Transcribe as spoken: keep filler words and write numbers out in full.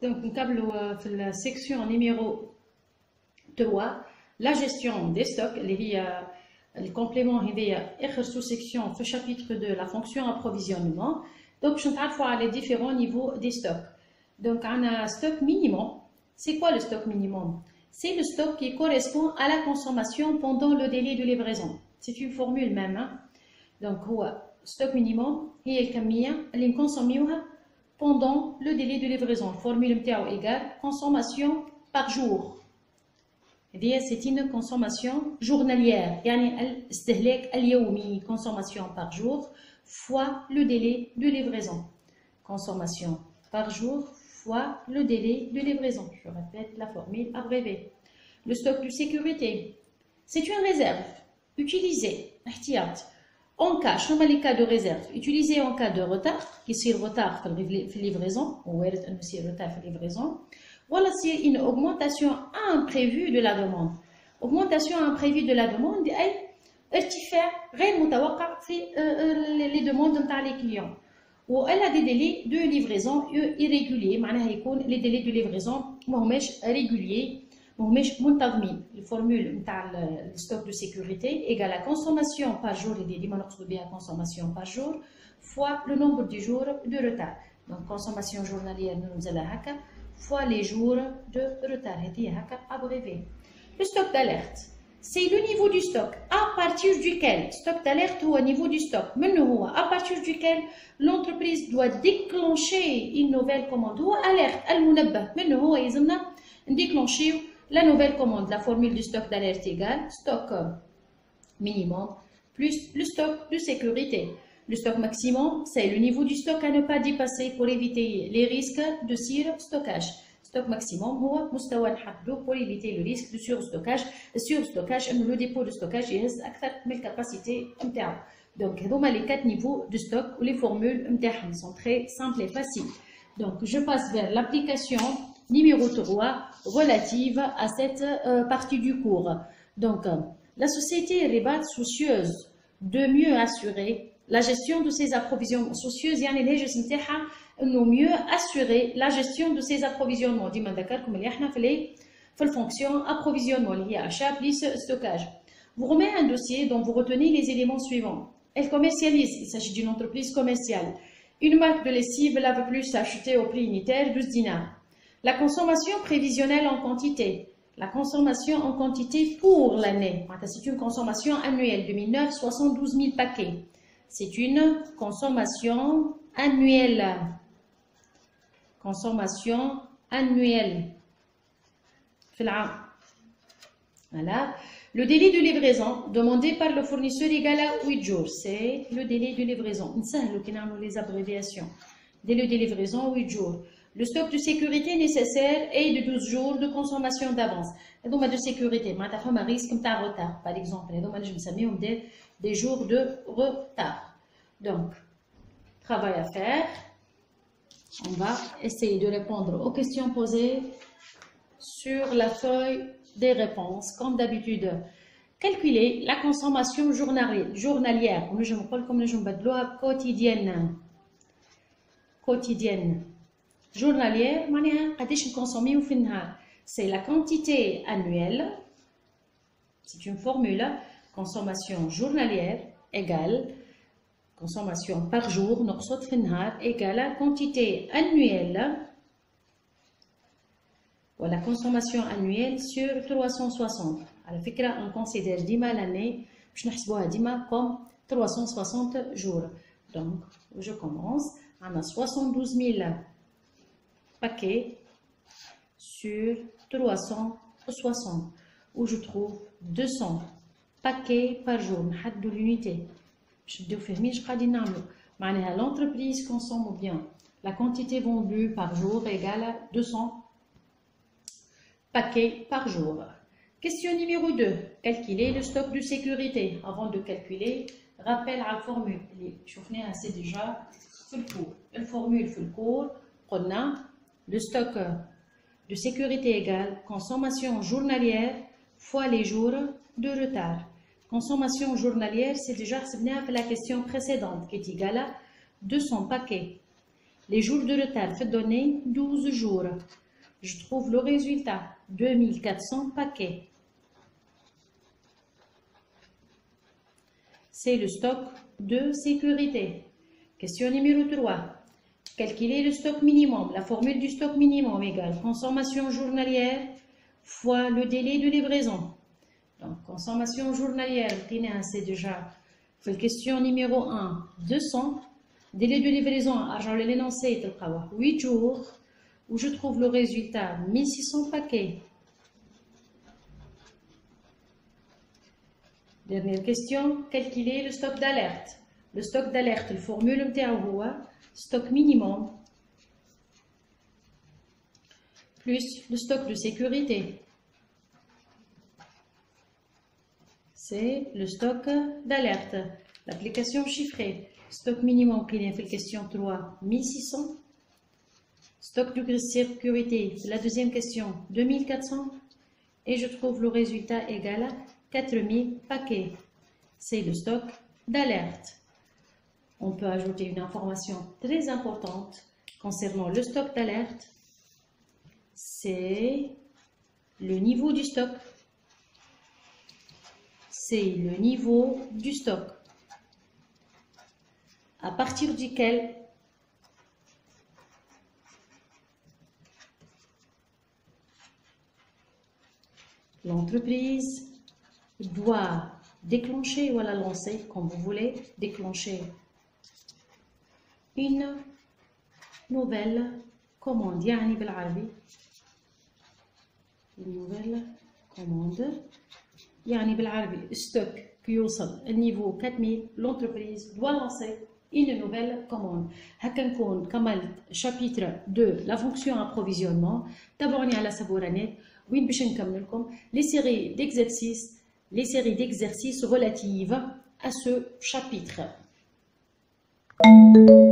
Donc, nous avons la section numéro trois, la gestion des stocks. Le complément est sous-section le chapitre de la fonction approvisionnement. Donc, je vais voir les différents niveaux des stocks. Donc, on a un stock minimum. C'est quoi le stock minimum? C'est le stock qui correspond à la consommation pendant le délai de livraison. C'est une formule même. Hein? Donc, le stock minimum est le كمية اللي نكونسوميوها pendant le délai de livraison. Formule متاعو égale consommation par jour. C'est une consommation journalière. يعني الاستهلاك اليومي consommation par jour fois le délai de livraison. Consommation par jour fois le délai de livraison. Je répète la formule abrévée. Le stock de sécurité, c'est une réserve utilisée en cas, je les cas de réserve, utilisée en cas de retard, qui c'est retard dans la livraison, ou c'est retard dans la livraison, voilà, c'est une augmentation imprévue de la demande. Augmentation imprévue de la demande, ارتفاع غير متوقع في les demandes de les clients. Ou elle a des délais de livraison irréguliers. معناها يكون les délais de livraison ماهمش réguliers, ماهمش منتظمين. La formule نتاع le stock de sécurité égale la consommation par jour, اللي ديما نقصدوا بها consommation par jour, fois le nombre de jours de retard. Donc consommation journalière ننزلها هكا fois les jours de retard. هذه هكا abrévé. Le stock d'alerte, c'est le niveau du stock à partir duquel, stock d'alerte ou au niveau du stock, à partir duquel l'entreprise doit déclencher une nouvelle commande ou alerte, déclencher la nouvelle commande. La formule du stock d'alerte égale stock minimum plus le stock de sécurité. Le stock maximum, c'est le niveau du stock à ne pas dépasser pour éviter les risques de surstockage. Stock maximum هو مستوى نحددوه pour éviter le risque de surstockage. Surstockage, le dépôt de stockage يهز أكثر من الكاباسيتي نتاعو. Donc هذوما les quatre niveaux de stock ou les formules نتاعهم sont très simples et faciles. Donc je passe vers l'application numéro trois relative à cette euh, partie du cours. Donc euh, la société Ribat soucieuse de mieux assurer la gestion de ses approvisionnements. Soucieuse يعني الهاجس نتاعها انه mieux assurer la gestion de ses approvisionnements. ديما نذكركم اللي احنا في لي في الفونكسيون approvisionnement اللي هي achat plus stockage. Vous remet un dossier dont vous retenez les éléments suivants. Elle commercialise, il s'agit d'une entreprise commerciale. Une marque de lessive lave plus achetée au prix unitaire douze dinars. La consommation prévisionnelle en quantité. La consommation en quantité pour l'année. C'est une consommation annuelle deux mille neuf, soixante-douze mille paquets. C'est une consommation annuelle. Consommation annuelle. Voilà. Le délai de livraison demandé par le fournisseur égal à huit jours. C'est le délai de livraison. Les abréviations. Délai de livraison huit jours. Le stock de sécurité nécessaire est de douze jours de consommation d'avance. Donc, de sécurité, un risque de retard, par exemple. Donc, je me des, des jours de retard. Donc, travail à faire. On va essayer de répondre aux questions posées sur la feuille des réponses. Comme d'habitude, calculer la consommation journalière. Comme je me quotidienne. Quotidienne. Journalière, c'est la quantité annuelle. C'est une formule. Consommation journalière égale consommation par jour, égale à quantité annuelle. Voilà, consommation annuelle sur trois cent soixante. À la fikra, on considère dima l'année, je n'ai dima comme trois cent soixante jours. Donc, je commence. On a soixante-douze mille paquets sur trois cent soixante, où je trouve deux cents paquets par jour. De l'unité. L'entreprise consomme bien. La quantité vendue par jour égale à deux cents paquets par jour. Question numéro deux. Calculer le stock de sécurité. Avant de calculer, rappel à la formule. Je vous assez déjà le cours. La formule fait le cours. On a le stock de sécurité égale consommation journalière fois les jours de retard. Consommation journalière, c'est déjà la question précédente qui est égale à deux cents paquets. Les jours de retard fait donner douze jours. Je trouve le résultat, deux mille quatre cents paquets. C'est le stock de sécurité. Question numéro trois. Calculer le stock minimum. La formule du stock minimum égale consommation journalière fois le délai de livraison. Donc, consommation journalière, c'est déjà la question numéro un, deux cents. Délai de livraison, argent l'énoncé, huit jours, où je trouve le résultat, mille six cents paquets. Dernière question, calculer le stock d'alerte. Le stock d'alerte, la formule stock minimum plus le stock de sécurité. C'est le stock d'alerte. L'application chiffrée. Stock minimum qui est fait question trois, mille six cents. Stock de sécurité, la deuxième question, deux mille quatre cents. Et je trouve le résultat égal à quatre mille paquets. C'est le stock d'alerte. On peut ajouter une information très importante concernant le stock d'alerte. C'est le niveau du stock. C'est le niveau du stock. À partir duquel l'entreprise doit déclencher ou la lancer, comme vous voulez, déclencher une nouvelle commande. يعني بالعربي une nouvelle commande. يعني بالعربي stock qui يوصل au niveau quatre mille, l'entreprise doit lancer une nouvelle commande. هكا نكون كملت chapitre deux la fonction approvisionnement. تابعوني على سبورانيت وين باش نكمل لكم les séries d'exercices les séries d'exercices relatives à ce chapitre.